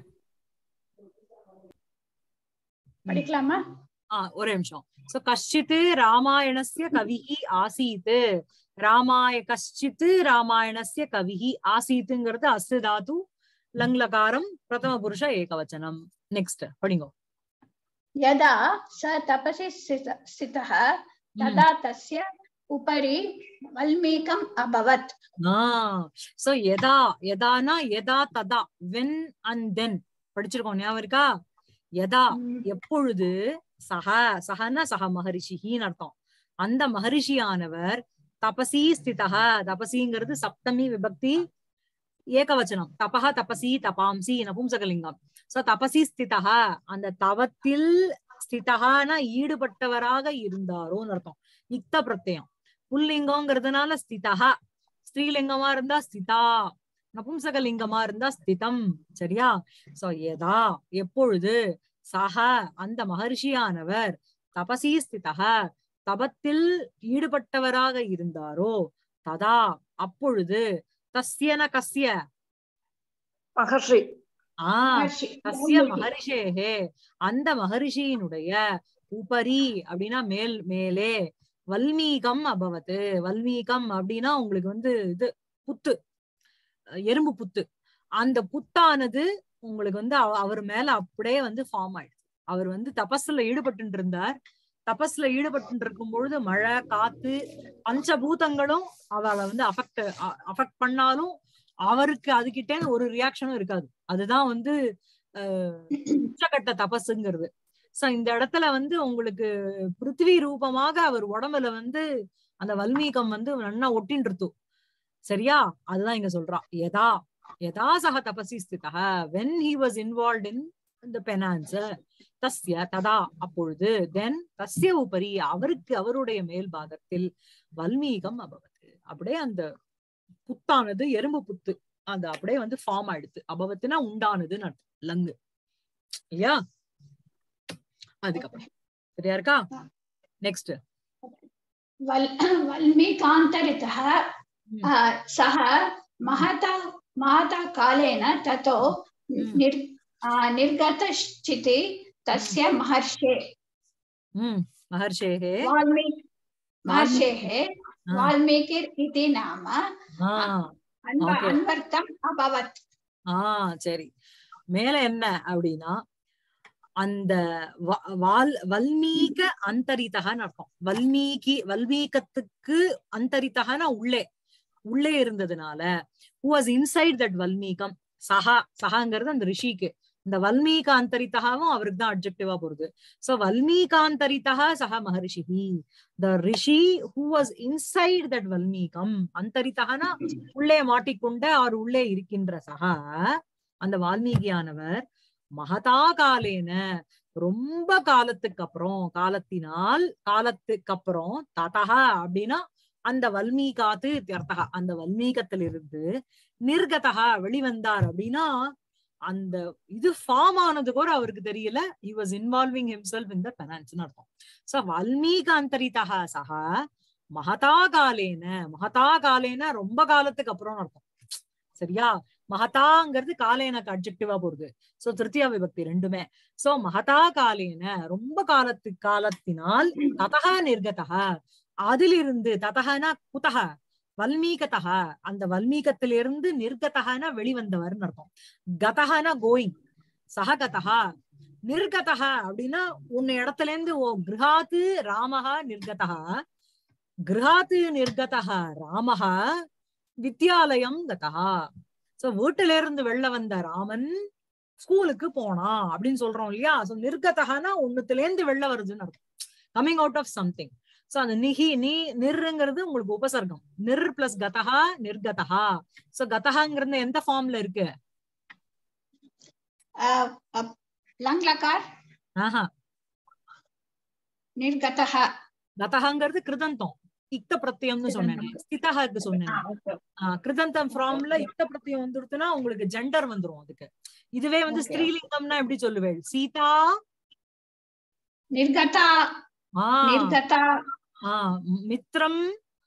படிக்கலாமா? ஆஹ் ஒரே நிமிஷம். சோ கஷ்டித்து ராமாயணஸ்ய கவிஹி ஆசீத், ராமாய கஷ்டித்து ராமாயணஸ்ய கவிஹி ஆசீத்துங்கிறது அஸ்து தாது லங்லகாரம் பிரதம புருஷ ஏகவச்சனம். நெக்ஸ்ட் படிங்கோ. யதா ச தபசி ஸ்திதः ததா தஸ்ய உபரி வல்மீகம் அபவத். ஆஹ் சோ யதா, யதானா யதா ததா, when and then படிச்சிருக்கோம். ஞாபகம் இருக்கா? யதா எப்பொழுது, சஹ சஹனா சஹ மகரிஷிஹின்னு அர்த்தம். அந்த மகரிஷியானவர் தபசி ஸ்திதஹ, தபசிங்கிறது சப்தமி விபக்தி ஏகவச்சனம். தபஹ தபசி தபாம்சி நபும்சகலிங்கம். சோ தபசி ஸ்திதஹ, அந்த தவத்தில் ஸ்திதஹானா ஈடுபட்டவராக இருந்தாரோன்னு அர்த்தம். இக்த பிரத்யம். புல்லிங்கம்ங்கிறதுனால ஸ்திதஹா, ஸ்ரீலிங்கமா இருந்தா ஸ்திதா, நபும்சகலிங்கமா இருந்தா ஸ்திதம். சரியா? சோ யதா எப்பொழுது, சஹ அந்த மகர்ஷியானவர், தபசி ஸ்திதஹ தபத்தில் ஈடுபட்டவராக இருந்தாரோ, ததா அப்பொழுது, தஸ்யன கஸ்ய மகர்ஷி ஆஹ் மகர்ஷி தஸ்ய மகரிஷேஹே அந்த மகரிஷியினுடைய உபரி அப்படின்னா மேல் மேலே வல்மீகம் அபவத்து. வல்மீகம் அப்படின்னா உங்களுக்கு வந்து இது புத்து, எறும்பு புத்து. அந்த புத்தானது உங்களுக்கு வந்து அவர் மேல அப்படியே வந்து ஃபார்ம் ஆயிடுச்சு. அவர் வந்து தபஸ்ல ஈடுபட்டு இருந்தார். தபஸ்ல ஈடுபட்டு இருக்கும் பொழுது மழை, காத்து, பஞ்சபூதங்களும் அவளை வந்து அஃபெக்ட் அஃபெக்ட் பண்ணாலும் அவருக்கு அதுகிட்டே ஒரு ரியாக்ஷனும் இருக்காது. அதுதான் வந்து அஹ் உச்சகட்ட தபசுங்கிறது. சோ இந்த இடத்துல வந்து உங்களுக்கு பிருத்திவி ரூபமாக அவர் உடம்புல வந்து அந்த வல்மீகம் வந்து நல்லா ஒட்டின்றது. சரியா? அதுதான் இங்க சொல்றா. யதா யதா சக தபசி ஸ்திதா when he was involved in the penance தஸ்ய ததா அப்பொழுது தென் தஸ்ய உபரி அவருக்கு அவருடைய மேல் பாகத்தில் வல்மீகம் அபவத்து அப்படியே அந்த புத்தானது எறும்பு புத்து அது அப்படியே வந்து ஃபார்ம் ஆயிடுது. அபவத்துனா உண்டானதுன்னு அர்த்தம். லங்கு இல்லையா? அதுக்கப்புறம் சரியா இருக்கா? நெக்ஸ்ட் वल्मीकान्तरितः सः महता महता कालेन ततो निर् निर्गतश्चिति तस्य महर्षे हम्म महर्षेः वाल्मीकि महर्षेः वाल्मीकिर् इति नाम अन्वर्थम् अभवत्. ஆஹ் சரி. மேல என்ன அப்படின்னா அந்த வால் வல்மீக அந்தரிதகன்னு அர்த்தம். வல்மீகி வல்மீகத்துக்கு அந்தரிதகனா உள்ளே உள்ளே இருந்ததுனால who was inside that வல்மீகம். சஹா சஹாங்கிறது அந்த ரிஷிக்கு. இந்த வல்மீக அந்தரிதகாவும் அவருக்கு தான் அட்ஜெக்டிவா போறது. சோ வல்மீகாந்தரிதா சஹ மகரிஷி, the rishi who was inside that வல்மீகம். அந்தரிதகனா உள்ளே மாட்டிக்கொண்ட அவர் உள்ளே இருக்கின்ற சஹா அந்த வால்மீகியானவர் மகதா காலேன ரொம்ப காலத்துக்கு அப்புறம் காலத்தினால் காலத்துக்கு அப்புறம் ததா அப்படின்னா அந்த வல்மீகாத்து அர்த்தகா அந்த வல்மீகத்திலிருந்து நிர்கதா வெளிவந்தார் அப்படின்னா அந்த இது ஃபார்ம் ஆனது கூட அவருக்கு தெரியல. he was involving himself in the penance அர்த்தம். சோ வல்மீகாந்தரிதா சஹா மகதா காலேன மகதா காலேன ரொம்ப காலத்துக்கு அப்புறம் அர்த்தம். சரியா? மகதாங்கிறது காலேனக்கு அட்ஜெக்டிவா போறது. சோ திருத்தியா விபக்தி ரெண்டுமே. சோ மகதா காலேன ரொம்ப காலத்து காலத்தினால் ததா நிர்கதா அதிலிருந்து ததகனா குதக வல்மீகதா அந்த வல்மீகத்திலிருந்து நிர்கதகனா வெளிவந்தவர்னு அர்த்தம். கதகனா கோயிங் சககதா நிர்கதா அப்படின்னா உன்னை இடத்துல இருந்து ஓ கிருஹாத்து ராமஹா நிர்கதா கிருஹாத்து நிர்கதா ராமஹா வித்யாலயம் கதா. சோ வீட்டுல இருந்து வெளில வந்த ராமன் ஸ்கூலுக்கு போனா அப்படின்னு சொல்றோம் இல்லையா? சோ நிர்கதகனா ஒண்ணுத்துல இருந்து வெளில வருதுன்னு அர்த்தம். Coming out of something. So அந்த நிஹி நீ நிர்ங்கிறது உங்களுக்கு உபசர்க்கம். நிர் பிளஸ் கதஹா நிர்கதஹா. சோ கதஹாங்கிறது எந்த ஃபார்ம்ல இருக்கு? லங்லகார் ஆஹா நிர்கதஹ. கதஹாங்கிறது கிருதந்தம். இக்த பிரத்யம்னு சொன்னேன். ஸ்திதஹாக்கு சொன்னேன். கிருதந்தம் ஃபார்ம்ல இக்த பிரத்யம் வந்துடுதுன்னா உங்களுக்கு ஜெண்டர் வந்துரும் அதுக்கு. இதுவே வந்து ஸ்திரீலிங்கம்னா எப்படி சொல்லுவேள்? சீதா நிர்கதா நிர்கதா மித்ரம்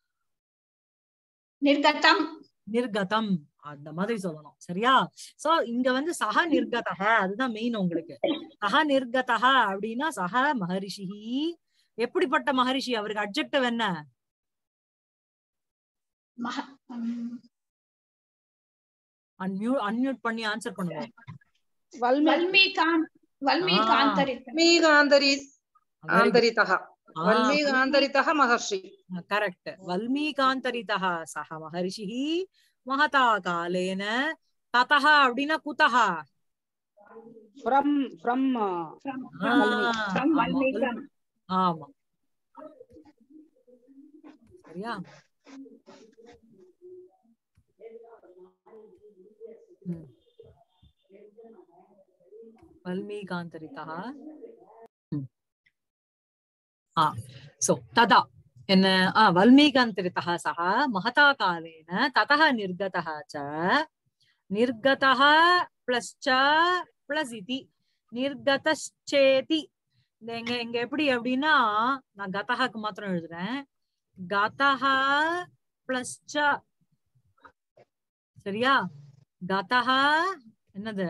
நிர்கதம் நிர்கதம் அந்த மாதிரி சொல்லணும். சரியா? சோ இங்க வந்து சஹ நிர்கதஹ அதுதான் மெயின் உங்களுக்கு. சஹ நிர்கதஹ அப்படின்னா சஹ மகரிஷி. எப்படிப்பட்ட மகரிஷி? அவருக்கு அட்ஜெக்டிவ் என்ன? அன்மியூட் அன்மியூட் பண்ணி ஆன்சர் பண்ணுங்க. வல்மீகான் வல்மீகாந்தரி ஆந்தரிதஹ வல்மீகாந்தரிதஹ மகர்ஷி. கரெக்ட். வல்மீகாந்தரிதஹ சஹ மகரிஷி மகதா காலேன ததஹ அப்படின்னா குதஹ ஃப்ரம் ஃப்ரம் ஃப்ரம் வல்மீகம். ஆமா சரியா? வல்மீகாந்தரிதா. ஆ சோ ததா என்ன? ஆ வல்மீகாந்தரிதா சஹ மகதா காலேன ததஹ நிர்கதஹ ச நிர்கதஹ பிளஸ் ச பிளஸ் இதி நிர்கதச்சேதி. இங்க இங்க எப்படி அப்படின்னா நான் கதஹாக்கு மாத்திரம் எழுதுறேன். கதஹ பிளஸ் ச சரியா? கதஹா என்னது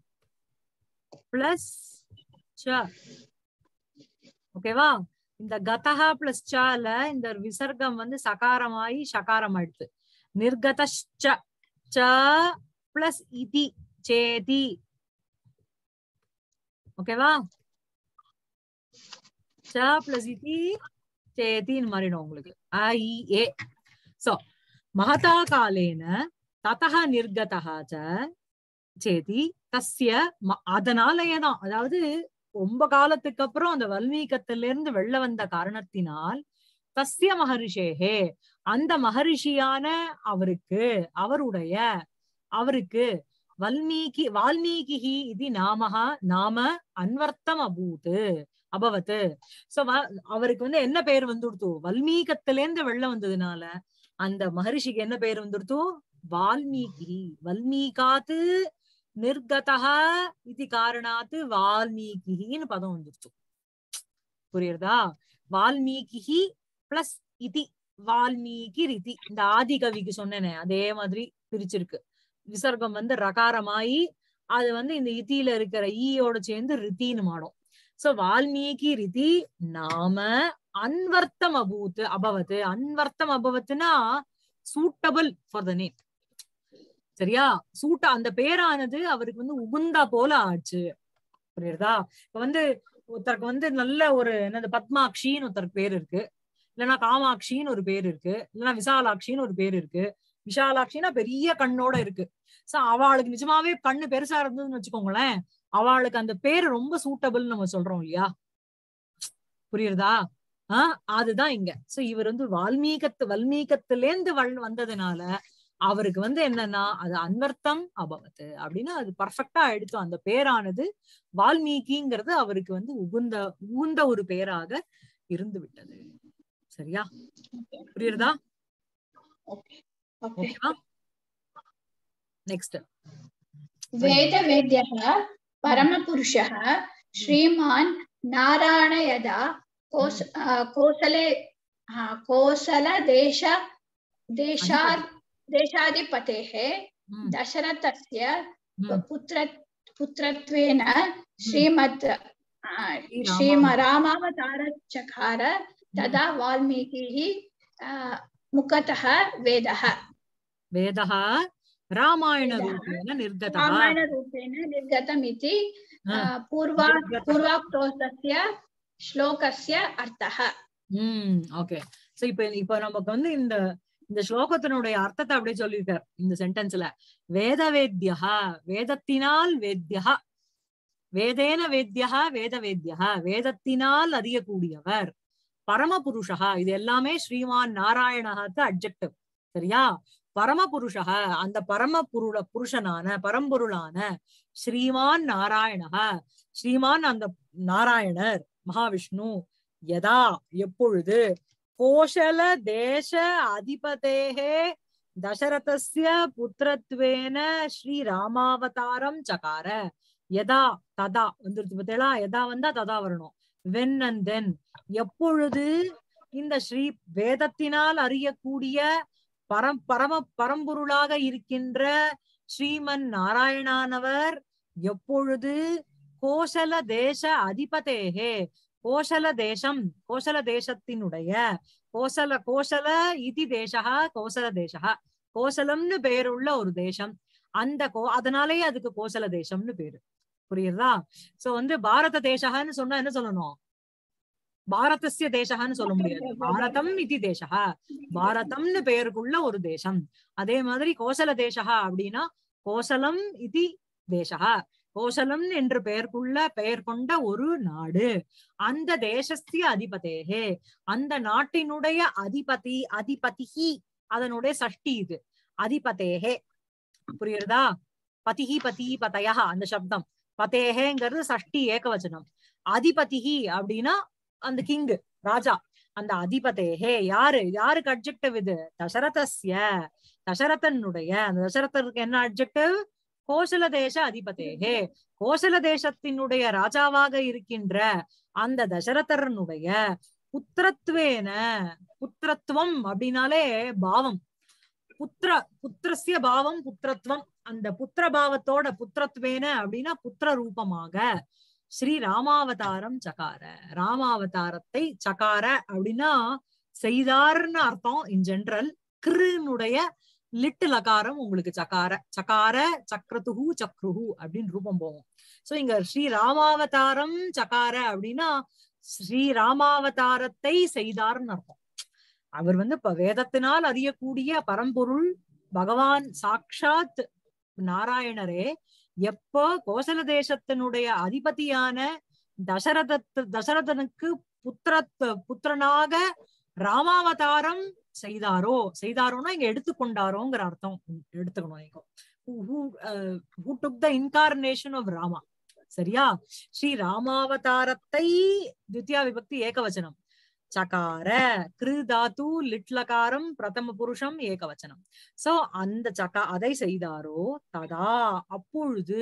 பிளஸ் ச. ஓகேவா? இந்த கதஹா பிளஸ் சால இந்த விசர்க்கம் வந்து சகாரமாயி சகாரம் ஆயிடுது. நிர்கதஷ்ச ச பிளஸ் இதி சேதி. ஓகேவா? ச பிளஸ் இதி சேதின்னு மாறிடும் உங்களுக்கு. அ இ ஏ. சோ மகதா காலேன ததஹ நிர்கதஹ ச சேதி தஸ்ய. அதனாலயேதான், அதாவது ரொம்ப காலத்துக்கு அப்புறம் அந்த வல்மீகத்தில இருந்து வெளில வந்த காரணத்தினால் தஸ்ய மகரிஷேஹே அந்த மகரிஷியான அவருக்கு அவருடைய அவருக்கு வல்மீகி வால்மீகி இது நாமஹா நாம அன்வர்த்தம் அபூத்து அபவத்து. சோ அவருக்கு வந்து என்ன பேர் வந்துடுத்து? வல்மீகத்திலேருந்து வெளில வந்ததுனால அந்த மகரிஷிக்கு என்ன பேர் வந்துடுத்து? வால்மீகி. வல்மீகாத்து நிர்கதஹா இது காரணாத்து வால்மீகின்னு பதம் வந்துருச்சு. புரியுறதா? வால்மீகி பிளஸ் இதி வால்மீகி ரிதி. இந்த ஆதி கவிக்கு சொன்னேனே அதே மாதிரி பிரிச்சிருக்கு. விசர்க்கம் வந்து ரகாரமாயி அது வந்து இந்த இத்தியில இருக்கிற ஈயோட சேர்ந்து ரித்தின்னு மாடும். சோ வால்மீகி ரிதி நாம அன்வர்த்தம் அபூத் அபவத்து. அன்வர்த்தம் அபவத்துனா சூட்டபிள் ஃபார் த நேம். சரியா? சூட்ட அந்த பேரானது அவருக்கு வந்து உகுந்தா போல ஆச்சு. புரியுறதா? இப்ப வந்து ஒருத்தருக்கு வந்து நல்ல ஒரு என்னது பத்மாட்சின்னு ஒருத்தருக்கு பேர் இருக்கு, இல்லைன்னா காமாட்சின்னு ஒரு பேர் இருக்கு, இல்லைன்னா விசாலாட்சின்னு ஒரு பேர் இருக்கு. விஷாலாட்சின்னா பெரிய கண்ணோட இருக்கு. சோ அவளுக்கு நிஜமாவே கண்ணு பெருசா இருந்ததுன்னு வச்சுக்கோங்களேன், அவளுக்கு அந்த பேரு ரொம்ப சூட்டபிள் நம்ம சொல்றோம் இல்லையா? புரியுறதா? ஆஹ் அதுதான் இங்க. சோ இவர் வந்து வால்மீகத்து வல்மீகத்திலேந்து வள் வந்ததுனால அவருக்கு வந்து என்னன்னா அது அன்வர்த்தம் அபவத்து அப்படின்னு அது பர்ஃபெக்டா எடுத்தோம். அந்த பேரானது வால்மீகிங்கிறது அவருக்கு வந்து உகுந்த உகுந்த ஒரு பேராக இருந்து விட்டது. சரியா? புரியுறதா? ஓகேவா? நெக்ஸ்ட். வேத வேத்யः பரமபுருஷः ஸ்ரீமான் நாராயண யதா கோஸ் கோசலே கோசல தேச தேசார் தேசாதிபतेः दशरथस्य पुत्र पुत्रत्वेन श्रीमत् श्रीरामावतारचकार तदा वाल्मीकिः मुखतः वेदः वेदः रामायण रूपेण निर्गतः रामायण रूपेण निर्गतमिति पूर्वा पूर्वाक्तस्य श्लोकस्य अर्थः. ம் ஓகே. சோ இப்போ இப்போ நமக்கு வந்து இந்த இந்த ஸ்லோகத்தினுடைய அர்த்தத்தை அப்படியே சொல்லியிருக்கார் இந்த சென்டென்ஸ்ல. வேத வேத்யா வேதத்தினால் வேத்யா வேதேன வேத்யா வேத வேத்யா வேதத்தினால் அறியக்கூடியவர் பரமபுருஷா. இது எல்லாமே ஸ்ரீமான் நாராயணாக்கு அட்ஜெக்டிவ். சரியா? பரமபுருஷா அந்த பரம புருட புருஷனான பரம்பொருளான ஸ்ரீமான் நாராயணா ஸ்ரீமான் அந்த நாராயணர் மகாவிஷ்ணு யதா எப்பொழுது கோசல தேச அதிபதேஹே தசரதஸ்ய புத்திரத்வேன ஸ்ரீ ராமாவதாரம் சகார. யதா ததா வந்துருச்சு பார்த்தீங்களா? யதா வந்தா ததா வரணும். வென் அண்ட் தென் எப்பொழுது இந்த ஸ்ரீ வேதத்தினால் அறியக்கூடிய பரம் பரம பரம்பொருளாக இருக்கின்ற ஸ்ரீமன் நாராயணானவர் எப்பொழுது கோசல தேச அதிபதேஹே கோசல தேசம் கோசல தேசத்தினுடைய கோசல கோசல இதி தேசா கோசல தேசா கோசலம்னு பேருள்ள ஒரு தேசம். அந்த கோ அதனாலேயே அதுக்கு கோசல தேசம்னு பேரு. புரியுறதா? சோ வந்து பாரத தேசகான்னு சொன்னா என்ன சொல்லணும்? பாரதஸ்ய தேசகான்னு சொல்ல முடியாது. பாரதம் இதி தேசா பாரதம்னு பெயருக்குள்ள ஒரு தேசம். அதே மாதிரி கோசல தேசா அப்படின்னா கோசலம் இதி தேசா கோசலம் என்று பெயர்க்குள்ள பெயர் கொண்ட ஒரு நாடு. அந்த தேசஸ்திய அதிபதேகே அந்த நாட்டினுடைய அதிபதி அதிபதிஹி அதனுடைய சஷ்டி இது அதிபதேகே. புரியுறதா? பதிஹி பதி பதயா அந்த சப்தம் பதேகேங்கிறது சஷ்டி ஏகவச்சனம். அதிபதிஹி அப்படின்னா அந்த கிங் ராஜா. அந்த அதிபதேகே யாரு யாருக்கு அட்ஜெக்டிவ் இது? தசரதஸ்ய தசரதனுடைய. அந்த தசரதனுக்கு என்ன அட்ஜெக்டிவ்? கோசல தேச அதிபதேகே கோசல தேசத்தினுடைய ராஜாவாக இருக்கின்ற அந்த தசரதனுடைய புத்திரத்வேன புத்திரத்துவம் அப்படின்னாலே பாவம். புத்திர புத்திரஸ்ய பாவம் புத்திரத்துவம், அந்த புத்திர பாவத்தோட புத்திரத்வேன அப்படின்னா புத்திர ரூபமாக ஸ்ரீ ராமாவதாரம் சகார, ராமாவதாரத்தை சகார அப்படின்னா செய்தார்னு அர்த்தம் இன் ஜெனரல். கிருனுடைய லிட்டு லகாரம் உங்களுக்கு சகார, சகார சக்ரதுஹு சக்ருஹு அப்படின்னு ரூபம் போகும். சோ இங்க ஸ்ரீ ராமாவதாரம் சகார அப்படின்னா ஸ்ரீ ராமாவதாரத்தை செய்தார்னு அர்த்தம். அவர் வந்து இப்ப வேதத்தினால் அறியக்கூடிய பரம்பொருள் பகவான் சாக்ஷாத் நாராயணரே எப்போ கோசல தேசத்தினுடைய அதிபதியான தசரத தசரதனுக்கு புத்திரத் புத்திரனாக ராமாவதாரம் செய்தாரோ, செய்தாரோன்னா இங்க எடுத்துக்கொண்டாரோங்கிற அர்த்தம் எடுத்துக்கணும். இங்க who uh, who took the incarnation of Rama. சரியா? ஸ்ரீ ராமாவதாரத்தை தித்யா விபக்தி ஏகவச்சனம் சகார, கிரு தாத்து லிட்லகாரம் பிரதம புருஷம் ஏகவச்சனம். சோ அந்த சகா அதை செய்தாரோ ததா அப்பொழுது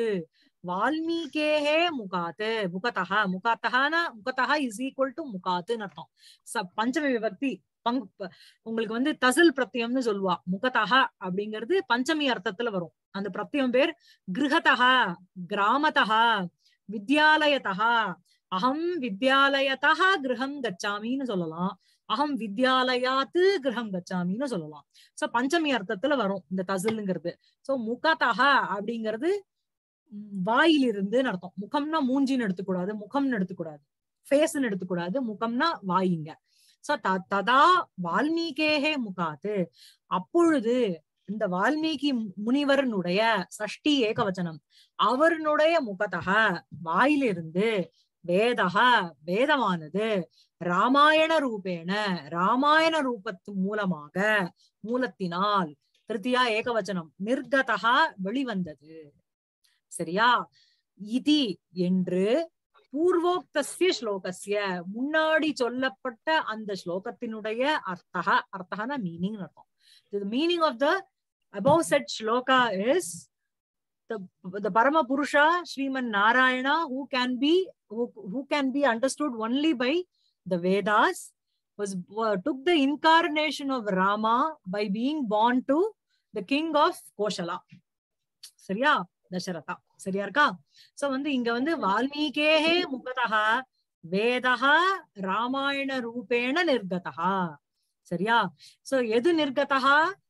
வால்மீகேஹே முகாத்து, முகதஹா, முகாத்தஹானா முகதஹா இஸ் ஈக்குவல் டு முகாத்துன்னு அர்த்தம். ச பஞ்சமி விபக்தி பங் உங்களுக்கு வந்து தசில் பிரத்யம்னு சொல்லுவா. முகதஹா அப்படிங்கிறது பஞ்சமி அர்த்தத்துல வரும். அந்த பிரத்யம் பேர் கிருஹதஹா, கிராமதஹா, வித்யாலயதஹா. அகம் வித்யாலயதஹா கிரகம் கச்சாமின்னு சொல்லலாம், அகம் வித்யாலயாத்து கிரகம் கச்சாமின்னு சொல்லலாம். சோ பஞ்சமி அர்த்தத்துல வரும் இந்த தசில்ங்கிறது. சோ முகதஹா அப்படிங்கிறது வாயிலிருந்து அர்த்தம். முகம்னா மூஞ்சின்னு எடுத்துக்கூடாது, முகம்னு எடுத்துக்கூடாது, ஃபேஸ்ன்னு எடுத்துக்கூடாது, முகம்னா வாயிங்க. சோ ததா வால்மீகேஹே முகாத்து, அப்பொழுது இந்த வால்மீகி முனிவரனுடைய சஷ்டி ஏகவச்சனம் அவருடைய முகதக வாயிலிருந்து வேதகா வேதமானது ராமாயண ரூபேண ராமாயண ரூபத்து மூலமாக மூலத்தினால் திருத்தியா ஏகவச்சனம் நிர்கதகா வெளிவந்தது. சரியா? இதி என்று பூர்வோக்தஸ்ய ஸ்லோகஸ்ய முன்னாடி சொல்லப்பட்ட அந்த ஸ்லோகத்தினுடைய அர்த்தக, அர்த்தகன மீனிங் அர்த்தம். The meaning of the above said shloka is the the Parama Purusha Sriman Narayana who can be who, who can be understood only by the Vedas was uh, took the incarnation of Rama by being born to the king of Koshala. சரியா? தசரதா. சரியா இருக்கா? So வந்து இங்க வந்து வால்மீகேஹே முகதஹ வேதஹ ராமாயண ரூபேண நிர்கதஹ. சரியா? So எது நிர்கதஹ?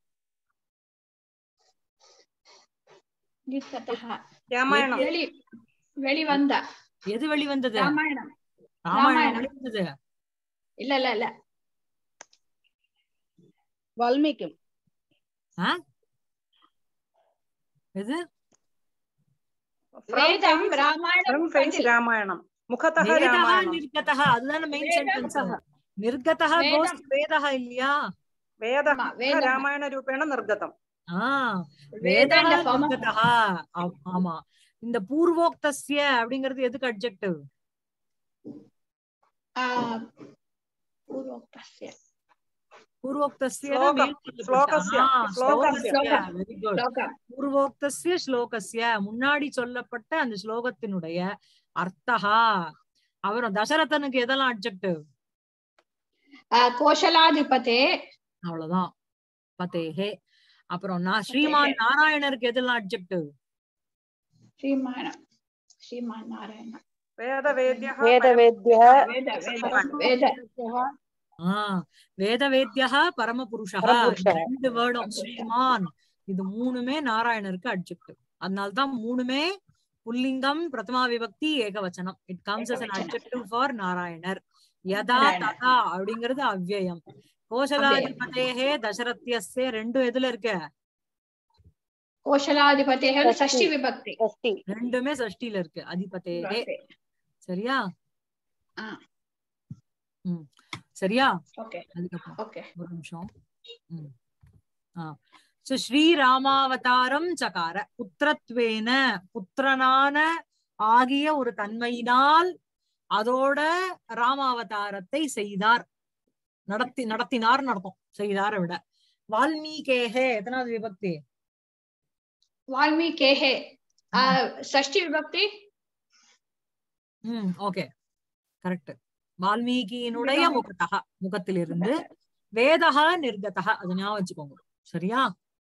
ராமாயணம் வெளிவந்த. எது வெளிவந்தது? ராமாயணம். ராமாயணம் வெளிவந்தது இல்ல இல்ல இல்ல வால்மீகி. ஆ எது? வேதம் ராமாயணம் ராமாயணம் முகதஹ வேதஹ ராமாயணம் நிர்கதஹ. அதுதான மெயின் சென்டென்ஸ். நிர்கதஹ கோஸ் வேதஹ இல்லையா? வேதஹ ராமாயண ரூபேண நிர்கதம். ஆ வேதஹ நிர்கதஹ. ஆமா. இந்த பூர்வோக்தஸ்ய அப்படிங்கிறது எதுக்கு அட்ஜெக்டிவ்? பூர்வோக்தஸ்ய பூர்வோக்தஸ்ய ஸ்லோகஸ்ய ஸ்லோகஸ்ய வெரி குட். பூர்வோக்தஸ்ய ஸ்லோகஸ்ய முன்னாடி சொல்லப்பட்ட அந்த ஸ்லோகத்தினுடைய அர்த்தஹா. அவரும் தசரதனுக்கு எதெல்லாம் அட்ஜெக்டிவ்? கோஷலாதிபதே. அவ்வளவுதான். பதேஹே. அப்புறம் நான் ஸ்ரீமான் நாராயணருக்கு எதெல்லாம் அட்ஜெக்டிவ்? ஸ்ரீமான் ஸ்ரீமான் நாராயண வேத வேத்யஹ வேத வேத்யஹ வேத ஆஹ் வேத வேத்யஹ பரமபுருஷஹ. ரெண்டு வேர்டும் ஸ்ரீமான் இது மூணுமே நாராயணருக்கு அட்ஜெக்டிவ். அதனால்தான் மூணுமே புல்லிங்கம் பிரதமா விபக்தி ஏகவச்சனம். It comes as an adjective for நாராயணர். யதா ததா அப்படிங்கிறது அவ்யயம். கோஷலாதிபதேஹே தசரத்யஸ்ய ரெண்டும் எதுல இருக்கு? கோஷலாதிபதேஹ ஷஷ்டி விபக்தி. ரெண்டுமே சஷ்டில இருக்கு. அதிபதேஹே. சரியா? ம் சரியா? ஓகே அதுக்கப்புறம் ஓகே ஒரு நிமிஷம். ம் ஆ சோ ஸ்ரீராமாவதாரம் சகார புத்திரத்வேன புத்திரனான ஆகிய ஒரு தன்மையினால் அதோட ராமாவதாரத்தை செய்தார், நடத்தி நடத்தினார் நடத்தும். செய்தாரை விட வால்மீகேஹே எத்தனாவது விபக்தி? வால்மீகேஹே ஷஷ்டி விபக்தி. ம் ஓகே கரெக்ட். வால்மீகியினுடைய முகத்தக முகத்திலிருந்து வேதஹ நிர்கதஹ. அது ஞாபகம் வச்சுக்கோங்க. சரியா?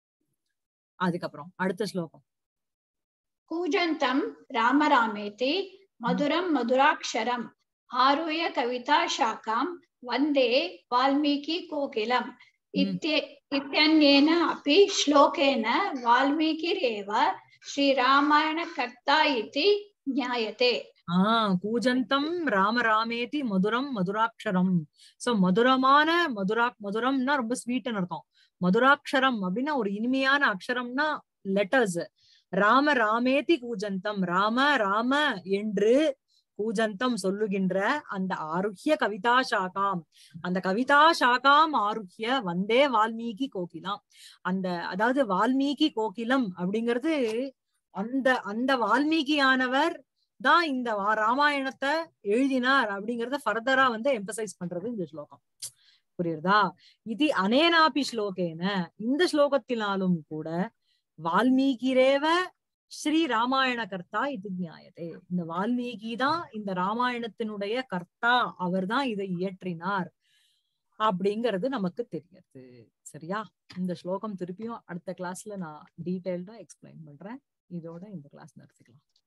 அதுக்கப்புறம் அடுத்த ஸ்லோகம். कूजन्तं राम रामेति मधुरं मधुराक्षरम् आरुह्य कविता शाखां वन्दे वाल्मीकि कोकिलम् इत्यनेन अपि श्लोकेन वाल्मीकिरेव श्रीरामायणकर्ता इति ज्ञायते. ஆஹ் கூஜந்தம் ராம ராமேதி மதுரம் மதுராட்சரம். சோ மதுரமான மதுரா மதுரம்னா ரொம்ப ஸ்வீட்னு அர்த்தம். மதுராட்சரம் அப்படின்னா ஒரு இனிமையான அக்ஷரம்னா லெட்டர்ஸ். ராம ராமேதி கூஜந்தம், ராம ராம என்று கூஜந்தம் சொல்லுகின்ற அந்த ஆருஹ்ய கவிதா சாகாம், அந்த கவிதா சாகாம் ஆருஹ்ய வந்தே வால்மீகி கோகிலம். அந்த அதாவது வால்மீகி கோகிலம் அப்படிங்கிறது அந்த அந்த வால்மீகியானவர் தான் இந்த ராமாயணத்தை எழுதினார் அப்படிங்கறத ஃபர்தரா வந்து எம்பசைஸ் பண்றது இந்த ஸ்லோகம். புரியுறதா? இது அனேனாபி ஸ்லோகேன, இந்த ஸ்லோகத்தினாலும் கூட வால்மீகிரேவ ஸ்ரீ ராமாயண கர்த்தா இது நியாயத்தே, இந்த வால்மீகி தான் இந்த ராமாயணத்தினுடைய கர்த்தா, அவர் தான் இதை இயற்றினார் அப்படிங்கிறது நமக்கு தெரியுது. சரியா? இந்த ஸ்லோகம் திருப்பியும் அடுத்த கிளாஸ்ல நான் டீடைல்டா எக்ஸ்பிளைன் பண்றேன். இதோட இந்த கிளாஸ் நடத்திக்கலாம்.